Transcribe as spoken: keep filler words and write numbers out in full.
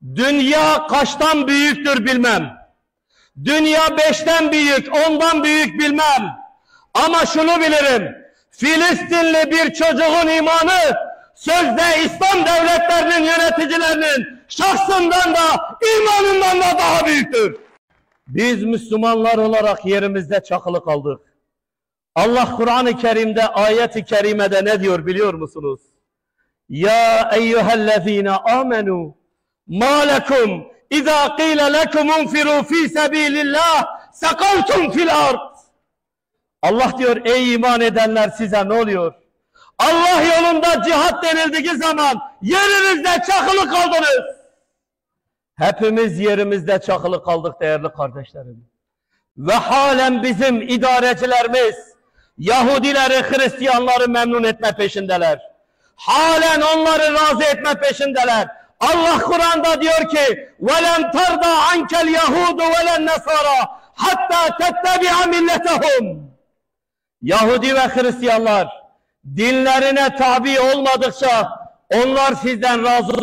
Dünya kaçtan büyüktür bilmem. Dünya beşten büyük, ondan büyük bilmem. Ama şunu bilirim. Filistinli bir çocuğun imanı sözde İslam devletlerinin yöneticilerinin şahsından da imanından da daha büyüktür. Biz Müslümanlar olarak yerimizde çakılı kaldık. Allah Kur'an-ı Kerim'de ayet-i kerimede ne diyor biliyor musunuz? Ya eyyühellezine amenu ma lekum izâ qîle lekum unfiru fî sebîlillah sekaltum fil ard. Allah diyor ey iman edenler size ne oluyor? Allah yolunda cihat denildiği zaman yerinizde çakılı kaldınız. Hepimiz yerimizde çakılı kaldık değerli kardeşlerim. Ve halen bizim idarecilerimiz Yahudileri, Hristiyanları memnun etme peşindeler. Halen onları razı etme peşindeler. Allah Kur'an'da diyor ki وَلَنْ تَرْضَى عَنْكَ الْيَهُودُ وَلَنْ نَصَارَى حَتَّى تَتَّبِعَ مِلَّتَهُمْ. Yahudi ve Hristiyanlar dinlerine tabi olmadıkça onlar sizden razı